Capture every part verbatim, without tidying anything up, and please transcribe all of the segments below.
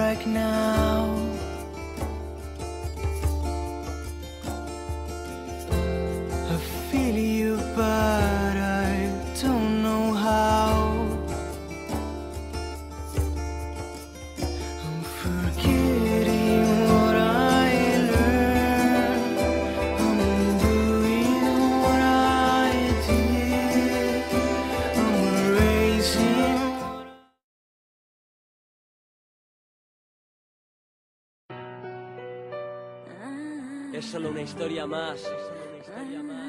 right now. I feel you, but I don't know how. I'm forgetting what I learned. I'm undoing what I did. I'm erasing what I... Es solo una historia más. Es solo una historia más.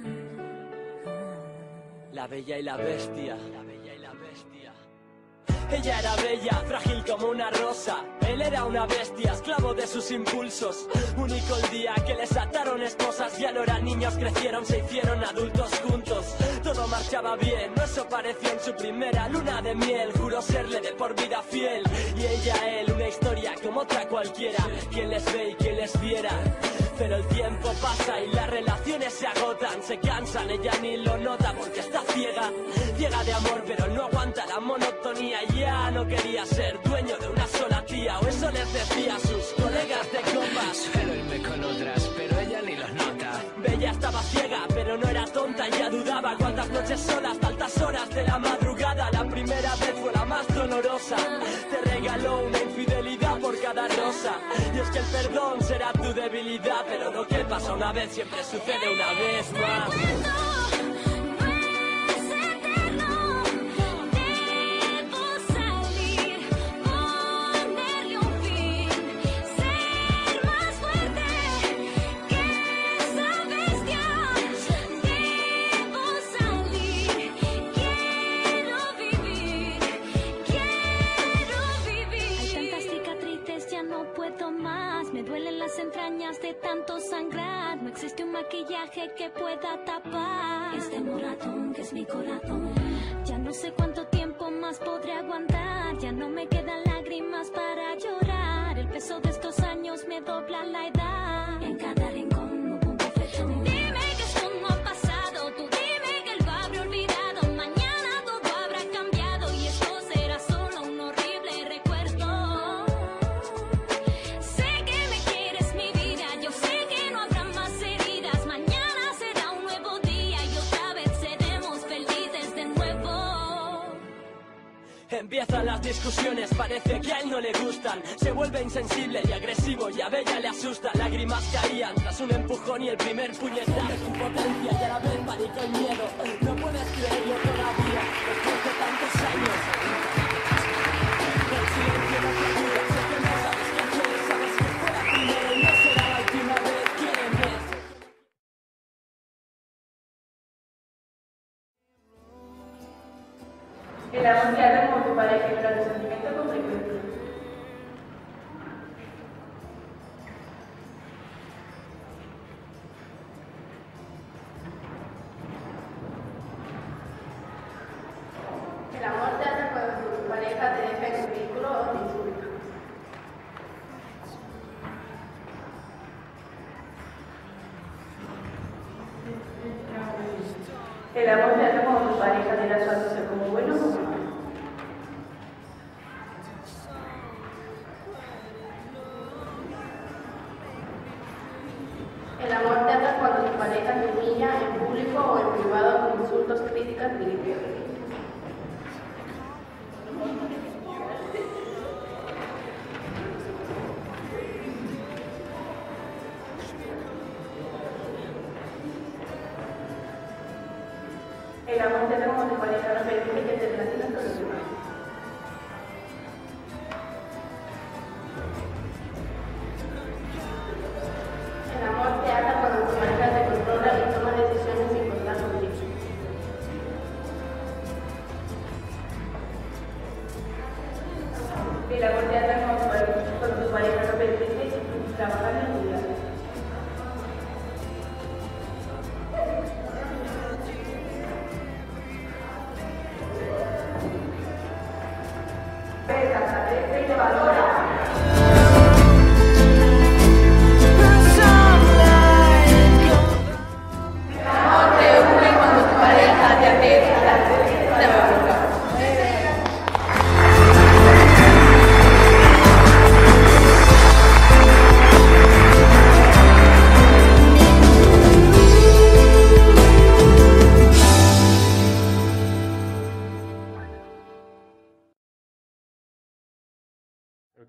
La Bella y la Bestia. La Bella y la Bestia. Ella era bella, frágil como una rosa. Él era una bestia, esclavo de sus impulsos. Único el día que les ataron esposas. Ya no eran niños, crecieron, se hicieron adultos juntos. Todo marchaba bien, no eso pareció en su primera luna de miel. Juró serle de por vida fiel. Y ella a él, una historia como otra cualquiera. Quien les ve y quien les viera. Pero el tiempo pasa y las relaciones se agotan, se cansan, ella ni lo nota porque está ciega, ciega de amor, pero no aguanta la monotonía. Ya no quería ser dueño de una sola tía, o eso les decía a sus colegas de copas. Suelo irme con otras, pero ella ni los nota. Bella estaba ciega, pero no era tonta, ya dudaba cuántas noches solas, altas horas de la madrugada. La primera vez fue la más dolorosa, te regaló una infidelidad por cada rosa. Y es que el perdón será tu debilidad, pero lo que pasa una vez siempre sucede una vez más. Entrañas de tanto sangrar, no existe un maquillaje que pueda tapar este moratón que es mi corazón. Ya no sé cuánto tiempo más podré aguantar, ya no me quedan lágrimas para llorar. El peso de estos años me dobla la edad. En cada rincón hubo un bofetón. Dime que esto no ha pasado, tú dime que él lo habrá olvidado. Mañana todo habrá cambiado y esto será solo un horrible recuerdo. Empiezan las discusiones, parece que a él no le gustan. Se vuelve insensible y agresivo y a Bella le asusta. Lágrimas caían tras un empujón y el primer puñetazo. Es impotencia y a la vez pánico y miedo. No puedes creerlo todavía, después de tantos años. El silencio no te ayuda, sé que no sabes qué hacer. Sabes que fue la primera y no será la última vez. ¿Quieren ver? El amor que haga con tu pareja y el sentimiento con frecuencia. El amor te hace cuando tu pareja te deja en ridículo o te insulta. El amor te hace cuando tu pareja te da su atención como bueno o como malo. El amor te hace cuando tu pareja te humilla en público o en privado con insultos, críticas y vilipendios. El amor te hace cuando tu pareja no permite que te relaciones con los demás. El amor te ata cuando tu pareja te controla y toma decisiones sin contar contigo. El amor te ata cuando tu pareja no permite trabajar en tu vida.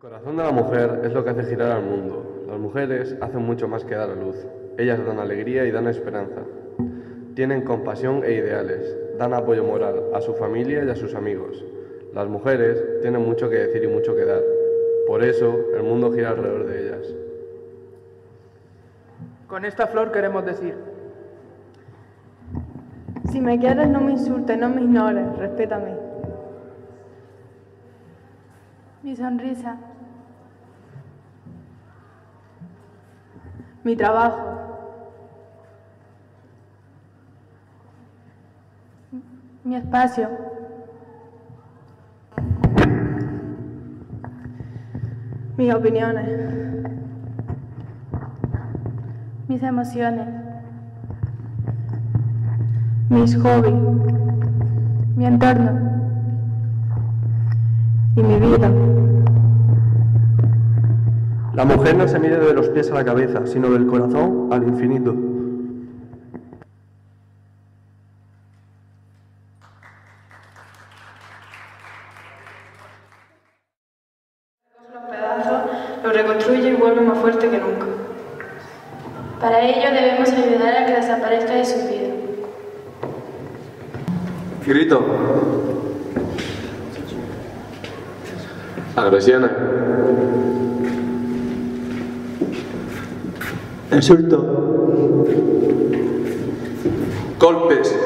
El corazón de la mujer es lo que hace girar al mundo. Las mujeres hacen mucho más que dar a luz. Ellas dan alegría y dan esperanza. Tienen compasión e ideales. Dan apoyo moral a su familia y a sus amigos. Las mujeres tienen mucho que decir y mucho que dar. Por eso el mundo gira alrededor de ellas. Con esta flor queremos decir: si me quieres, no me insultes, no me ignores, respétame. Mi sonrisa. Mi trabajo. Mi espacio. Mis opiniones. Mis emociones. Mis hobbies. Mi entorno. Y mi vida. La mujer no se mide de los pies a la cabeza, sino del corazón al infinito. Los pedazos, lo reconstruye y vuelve más fuerte que nunca. Para ello debemos ayudar a que desaparezca de su vida. Grito. Agresiones. Insulto. Golpes.